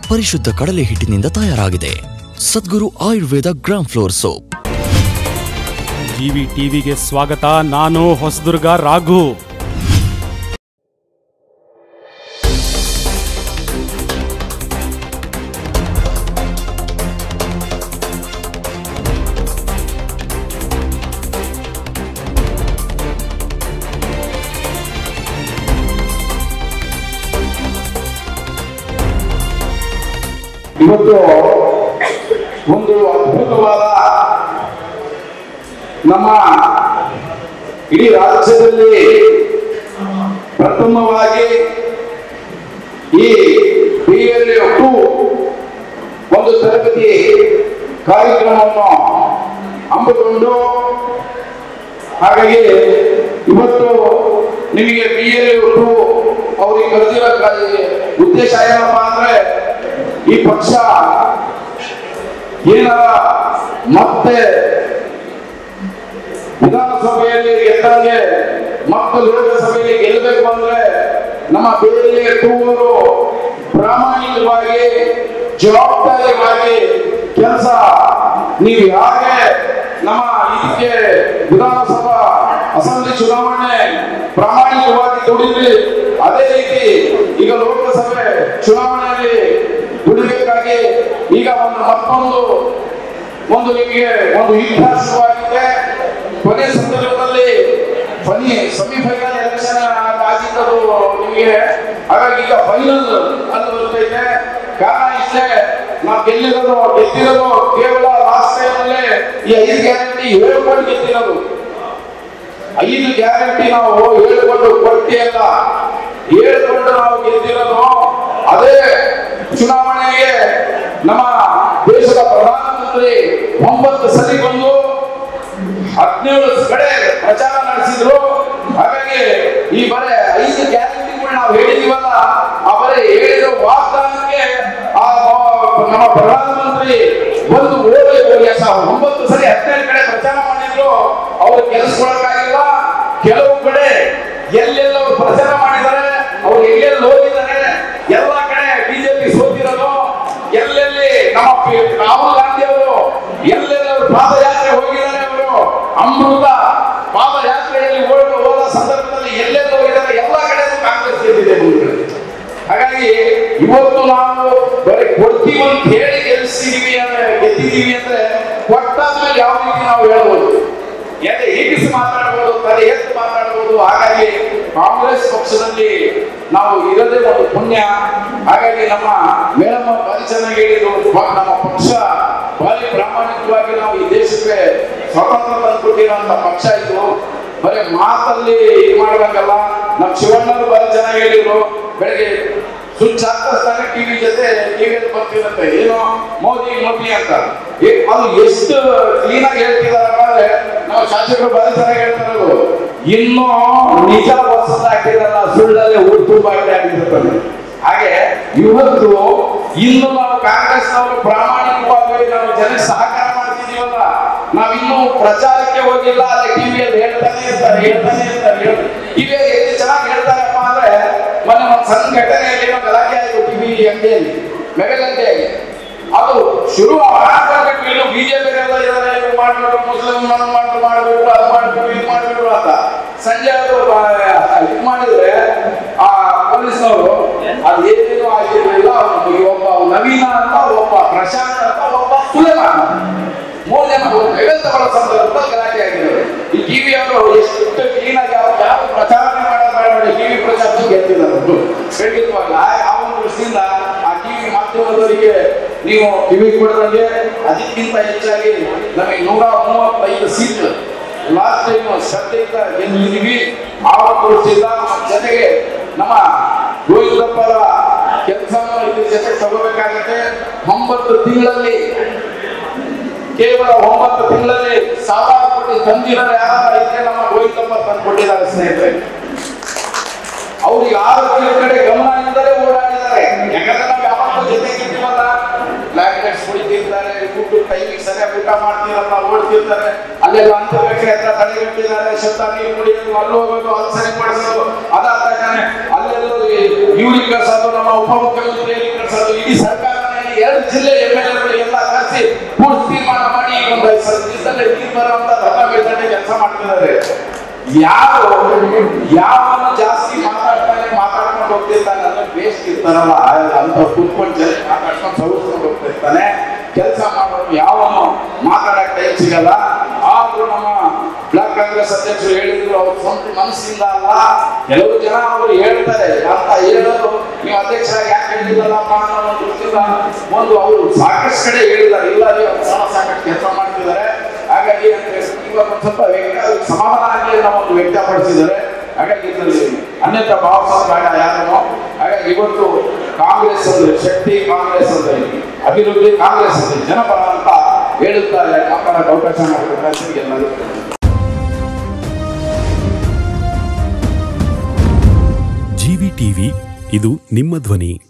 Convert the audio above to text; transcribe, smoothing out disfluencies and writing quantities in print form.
ಪರಿಶುದ್ಧ ಕಡಲೆ ಹಿಟ್ಟಿನಿಂದ ತಯಾರಾಗಿದೆ. Sadguru Ayurveda gram flour soap. GV ಟಿವಿಗೆ ಸ್ವಾಗತ. ನಾನು ಹೊಸದುರ್ಗ ರಾಘು. ಇವತ್ತು ಒಂದು ಅದ್ಭುತವಾದ ನಮ್ಮ ಇಡೀ ರಾಜ್ಯದಲ್ಲಿ ಪ್ರಥಮವಾಗಿ ಈ PLA2 ಒಂದು ತರಬೇತಿ ಕಾರ್ಯಕ್ರಮವನ್ನು ಹಮ್ಮಿಕೊಂಡು, ಹಾಗಾಗಿ ಇವತ್ತು ನಿಮಗೆ PLA2 ಅವರಿಗೆ ಕರೆದಿರೋ ಉದ್ದೇಶ ಏನಪ್ಪ ಅಂದ್ರೆ, ಈ ಪಕ್ಷ ಏನಾರ ಮತ್ತೆ ವಿಧಾನಸಭೆಯಲ್ಲಿ ಗೆದ್ದಂಗೆ ಮತ್ತು ಲೋಕಸಭೆಯಲ್ಲಿ ಗೆಲ್ಲಬೇಕು ಅಂದ್ರೆ ನಮ್ಮ PLA2 ಅವರು ಪ್ರಾಮಾಣಿಕವಾಗಿ ಜವಾಬ್ದಾರಿಯಾಗಿ ಕೆಲಸ ನೀವು ಹಾಗೆ ನಮ್ಮ ಇದಕ್ಕೆ ವಿಧಾನಸಭಾ ಅಸೆಂಬ್ಲಿ ಚುನಾವಣೆ ಪ್ರಾಮಾಣಿಕವಾಗಿ ದುಡಿದ್ರಿ, ಅದೇ ರೀತಿ ಈಗ ಲೋಕಸಭೆ ಚುನಾವಣೆಯಲ್ಲಿ ದುಡಿಬೇಕಾಗಿ ಈಗ ಒಂದು ನಿಮಗೆ ಒಂದು ಇತಿಹಾಸವಾಗಿದೆ. ಕೊನೆ ಸಂದರ್ಭದಲ್ಲಿ ಸೆಮಿಫೈನಲ್ ಎಲೆಕ್ಷನ್ ಆಗಿದ್ದದು ನಿಮಗೆ, ಹಾಗಾಗಿ ಈಗ ಫೈನಲ್ ಅಲ್ಲಿ ಬರ್ತೈತೆ. ಕಾರಣ ಇಷ್ಟೇ, ನಾವು ಗೆದ್ದಿರೋದು ಕೇವಲ ಲಾಸ್ಟ್ ಟೈಮ್ ಅಲ್ಲೇ ಈ 5 ಗ್ಯಾರಂಟಿ ಹೇಳ್ಕೊಂಡು ಗೆದ್ದಿರೋದು. 5 ಗ್ಯಾರಂಟಿ ನಾವು ಹೇಳ್ಕೊಂಡು ಕೊಟ್ಟೆ ಅಲ್ಲ, ಹೇಳ್ಕೊಂಡು ನಾವು ಗೆದ್ದಿರೋದು. ಅದೇ ಚುನಾವಣೆಗೆ ನಮ್ಮ ದೇಶದ ಪ್ರಧಾನಮಂತ್ರಿ 9 ಸಲ ಬಂದು 17 ಕಡೆ ಪ್ರಚಾರ ನಡೆಸಿದ್ರು. ಹಾಗಾಗಿ ಈ ಬರೇ 5 ಗ್ಯಾರಂಟಿಗಳು ನಾವು ಹೇಳಿದೀವಲ್ಲ, ಆ ಬರೇ ಹೇಳಿದ ವಾಗ್ದಾನಕ್ಕೆ ನಮ್ಮ ಪ್ರಧಾನಮಂತ್ರಿ ಬಂದು 9 ಸಲ 17 ಕಡೆ ಪ್ರಚಾರ ಮಾಡಿದ್ರು. ಅವರು ಕೆಲಸಗೊಳಗಾಗಿಲ್ಲ. ಕೆಲವು ಕಡೆ ಎಲ್ಲೆಲ್ಲ ಪ್ರಚಾರ ಮಾಡಿದ್ದಾರೆ, ಅವ್ರು ಎಲ್ಲೆಲ್ಲಿ ಹೋಗಿದ್ದಾರೆ, ಎಲ್ಲ ಕಡೆ ಬಿಜೆಪಿ ಸೋತಿರೋದು. ಎಲ್ಲೆಲ್ಲಿ ನಮ್ಮ ರಾಹುಲ್ ಗಾಂಧಿ ಅವರು ಎಲ್ಲೆಲ್ಲ ಪಾದಯಾತ್ರೆ ಹೋಗಿದ್ದಾರೆ, ಅವರು ಅಮೃತ ಪಾದಯಾತ್ರೆಯಲ್ಲಿ ಹೋದ ಸಂದರ್ಭದಲ್ಲಿ ಎಲ್ಲೆಲ್ಲ ಹೋಗಿದ್ದಾರೆ, ಎಲ್ಲ ಕಡೆ ಕಾಂಗ್ರೆಸ್ ಗೆದ್ದಿದೆ. ಹಾಗಾಗಿ ಇವತ್ತು ನಾವು ಬರೀ ಕೊಡ್ತೀವಿ ಅಂತ ಹೇಳಿ ಗೆದ್ದಿದ್ದೀವಿ ಅಂದ್ರೆ ಕೊಟ್ಟಾದ್ಮೇಲೆ ಯಾವ ರೀತಿ ನಾವು ಹೇಳ್ಬೋದು, ಎದೆ ಹೀಗಿಸಿ ಮಾತಾಡ್ಬೋದು, ತಲೆ ಎತ್ತು ಮಾತಾಡ್ಬೋದು. ಹಾಗಾಗಿ ಕಾಂಗ್ರೆಸ್ ಪಕ್ಷದಲ್ಲಿ ನಾವು ಇರೋದೇ ಒಂದು ಪುಣ್ಯ. ಹಾಗಾಗಿ ನಮ್ಮ ಮೇಡಮ್ ಭಾರಿ ಚೆನ್ನಾಗಿ ಹೇಳಿದ್ರು, ನಮ್ಮ ಪಕ್ಷ ಭಾರಿ ಪ್ರಾಮಾಣಿಕವಾಗಿ ನಾವು ಈ ದೇಶಕ್ಕೆ ಸ್ವಾತಂತ್ರ್ಯ ತಂದುಕೊಟ್ಟಿರುವಂತ ಪಕ್ಷ ಇದು. ಬರೀ ಮಾತಲ್ಲಿ ಇದು ಮಾಡ್ಬೇಕಲ್ಲ. ನಮ್ಮ ಶಿವಣ್ಣರು ಭಾರಿ ಚೆನ್ನಾಗಿ ಹೇಳಿದ್ರು, ಬೆಳಗ್ಗೆ ಸ್ವಿಚ್ ಹಾಕಿಸ್ತಾನೆ ಟಿವಿಯಲ್ಲಿ ಬರ್ತಿರುತ್ತೆ, ಏನೋ ಮೋದಿ ಅಂತ. ಅದು ಎಷ್ಟು ಕ್ಲೀನ್ ಆಗಿ ಹೇಳ್ತಿದಾರ ಅಂದ್ರೆ ನಾವು ಶಾಸಕರು ಭಾರಿ ಚೆನ್ನಾಗಿ ಹೇಳ್ತಾರದು. ಇನ್ನೂ ನಿಜ ಹೊಸದ ಹಾಕಿರಲ್ಲ, ಸುಳ್ಳಲ್ಲೇ ಊರು ತುಂಬ ಆಗಿರ್ತಾರೆ. ಹಾಗೆ ಇವತ್ತು ಇನ್ನು ನಾವು ಕಾಂಗ್ರೆಸ್ನವರು ಪ್ರಾಮಾಣಿಕವಾಗಿ ನಾವು ಜನಕ್ಕೆ ಸಹಕಾರ ಮಾಡ್ತಿದೀವಲ್ಲ, ನಾವಿನ್ನೂ ಪ್ರಚಾರಕ್ಕೆ ಹೋಗಿಲ್ಲ. ಅದೇ ಟಿವಿಯಲ್ಲಿ ಹೇಳ್ತಾನೆ ಇರ್ತಾರೆ. ಇವೇ ಎಷ್ಟು ಚೆನ್ನಾಗಿ ಹೇಳ್ತಾರಪ್ಪ ಅಂದ್ರೆ, ಮೊನ್ನೆ ಒಂದು ಸಣ್ಣ ಘಟನೆಯಲ್ಲಿ ಗಲಾಟೆ ಆಯಿತು ಟಿವಿ ಅಂಗಡಿಯಲ್ಲಿ, ಮೆಗಲಂಗಡಿಯಾಗಿ. ಅದು ಶುರು ಬಿಜೆಪಿ ಮಾಡ್ಬಿಟ್ಟು ಮುಸ್ಲಿಂ ಮಾಡಬೇಕು, ಅದು ಮಾಡ್ಬೇಕು, ಇದು ಮಾಡ್ಬೇಕು ಅಂತ ಸಂಜೆ ಅದು ಇದು ಮಾಡಿದ್ರೆ ಆ ಪೊಲೀಸ್ನವರು ಅದೇನೇನು ಆಗಿರಲಿಲ್ಲ. ಒಬ್ಬ ನವೀನ ಅಂತ, ಒಬ್ಬ ಪ್ರಶಾಂತ್ ಅಂತ, ಒಬ್ಬ ಸುಲೇಮಾನ್, 3 ಜನ ತಗೊಳ್ಳೋ ಸಂದರ್ಭದಲ್ಲಿ ಗಲಾಟೆ ಆಗಿದ್ದಾರೆ. ಈ ಟಿವಿ ಅವರು ಎಷ್ಟು ಕ್ಲೀನ್ ಆಗಿ ಯಾವ ಪ್ರಚಾರಣೆ ಮಾಡೋದು ಟಿವಿ ಪ್ರಚಾರ ಗೆದ್ದಿದ್ದಾರೆ ಖಂಡಿತವಾಗಿ. ಆ ಒಂದು ದೃಷ್ಟಿಯಿಂದ ಆ ಟಿವಿ ಮಾಧ್ಯಮದವರಿಗೆ ನೀವು ಟಿವಿ ಕೊಡೋದಂಗೆ ಅದಕ್ಕಿಂತ ಹೆಚ್ಚಾಗಿ ನಮಗೆ 135 ಸೀಟ್ ಲಾಸ್ಟ್ ಟೈಮ್ ಶ್ರದ್ಧೆಯಿಂದ ಗೆದ್ದಿದ್ದೀವಿ. ಆ ಒಂದು ದೃಷ್ಟಿಯಿಂದ ಜೊತೆಗೆ ನಮ್ಮ ಗೋವಿಂದಪ್ಪರ ಕೆಲಸವನ್ನು ಇದ್ರ ಜೊತೆ ತಗೋಬೇಕಾಗುತ್ತೆ. 9 ತಿಂಗಳಲ್ಲಿ, ಕೇವಲ 9 ತಿಂಗಳಲ್ಲಿ 1000 ಕೋಟಿ ತಂದಿರೋ ಯಾರು ಇದ್ರೆ ನಮ್ಮ ಗೋವಿಂದಪ್ಪ ತಂದು ಕೊಟ್ಟಿದ್ದಾರೆ ಸ್ನೇಹಿತರೆ. ಅವ್ರಿಗೆ 6 ಕಡೆ ಗಮನ ಇದ್ದರೆ ಓಡಾಡಿದ್ದಾರೆ. ಯಾಕಂದ್ರೆ ನಾವು ಯಾವಾಗ ಜೊತೆಗಿದ್ದೀವಲ್ಲ, ಬ್ಲಾಂಕೆಟ್ಸ್ ಕುಡಿತಿರ್ತಾರೆ, ಊಟ ಟೈಮಿಗೆ ಸರಿಯಾಗಿ ಊಟ ಮಾಡ್ತಿರಲ್ಲ, ಓಡ್ತಿರ್ತಾರೆ. ಅಲ್ಲೆಲ್ಲ ಅಂತರ್ಗಟ್ಟೆ ಹತ್ರ ತಡೆಗಟ್ಟಿದ್ದಾರೆ, ಶಬ್ದ ನೀರು ಕುಡಿಯೋದು, ಅಲ್ಲಿ ಹೋಗೋದು, ಅಲ್ಲಿ ಸರಿಪಡಿಸೋದು, ಅದಾದ ಅಲ್ಲೆಲ್ಲ ಇವ್ರಿಗೆ ಕಳ್ಸೋದು, ನಮ್ಮ ಉಪಮುಖ್ಯಮಂತ್ರಿಯಲ್ಲಿ ಕಳ್ಸೋದು, ಇಡೀ ಸರ್ಕಾರ ಜಿಲ್ಲೆ MLA ಕರೆಸಿ ಪೂರ್ತಿ ತೀರ್ಮಾನ ಮಾಡಿ ಈಗ ಒಂದು 5 ದಿವಸದಲ್ಲಿ ಬರುವಂತ ಧರ್ಮ ಕೆಲಸ ಮಾಡ್ತಿದ್ದಾರೆ. ಯಾವನು ಜಾಸ್ತಿ ಮಾತಾಡ್ಕೊಂಡು ಹೋಗ್ತಿರ್ತಾನೆ ಅಂದ್ರೆ ಬೇಸ್ಟ್ ಇರ್ತಾರಲ್ಲ ಅಂತ ಕೂತ್ಕೊಂಡು ಜನ ಮಾತಾಡ್ಕೊಂಡು ಸೌಸ್ಕೊಂಡು ಹೋಗ್ತಿರ್ತಾನೆ. ಕೆಲಸ ಮಾಡೋರು ಯಾವನು ಮಾತಾಡಕ್ ಟೈಮ್ ಸಿಗಲ್ಲ. ಆದ್ರೂ ನಮ್ಮ ಬ್ಲಾಕ್ ಕಾಂಗ್ರೆಸ್ ಅಧ್ಯಕ್ಷರು ಹೇಳಿದ್ರು, ಅವ್ರ ಸ್ವಂತ ಮನಸ್ಸಿಂದ ಅಲ್ಲ, ಕೆಲವು ಜನ ಅವರು ಹೇಳ್ತಾರೆ ಅಂತ ಹೇಳೋದು ನೀವು ಅಧ್ಯಕ್ಷರಾಗಿ ಯಾಕೆ ಹೇಳಿಲ್ಲಪ್ಪ ಅನ್ನೋ ದೃಷ್ಟಿಯಿಂದ ಒಂದು ಅವರು ಸಾಕಷ್ಟು ಕಡೆ ಹೇಳಿದ್ದಾರೆ. ಇಲ್ಲ ಸಾಕಷ್ಟು ಕೆಲಸ ಮಾಡ್ತಿದ್ದಾರೆ. ಹಾಗಾಗಿ ಇವಾಗ ಒಂದು ಸ್ವಲ್ಪ ಸಮಾಧಾನ ಆಗಲಿ ನಾವು ಒಂದು ವ್ಯಕ್ತಪಡಿಸಿದ್ದಾರೆ. ಹಾಗಾಗಿ ಇದರಲ್ಲಿ ಅನ್ಯತಾ ಭಾವಿಸೋದು ಬೇಡ ಯಾರನ್ನು. ಹಾಗಾಗಿ ಇವತ್ತು ಕಾಂಗ್ರೆಸ್ ಅಂದ್ರೆ ಶಕ್ತಿ, ಕಾಂಗ್ರೆಸ್ ಅಂದ್ರೆ ಅಭಿವೃದ್ಧಿ, ಕಾಂಗ್ರೆಸ್ ಅಂದ್ರೆ ಜನಪರ ಅಂತ ಹೇಳುತ್ತಾರೆ. ಮಾತಾಡೋಕೆ ಅವಕಾಶ ಮಾಡಿಕೊಟ್ಟ ಎಲ್ಲರಿಗೂ ಜಿವಿ ಟಿವಿ, ಇದು ನಿಮ್ಮ ಧ್ವನಿ.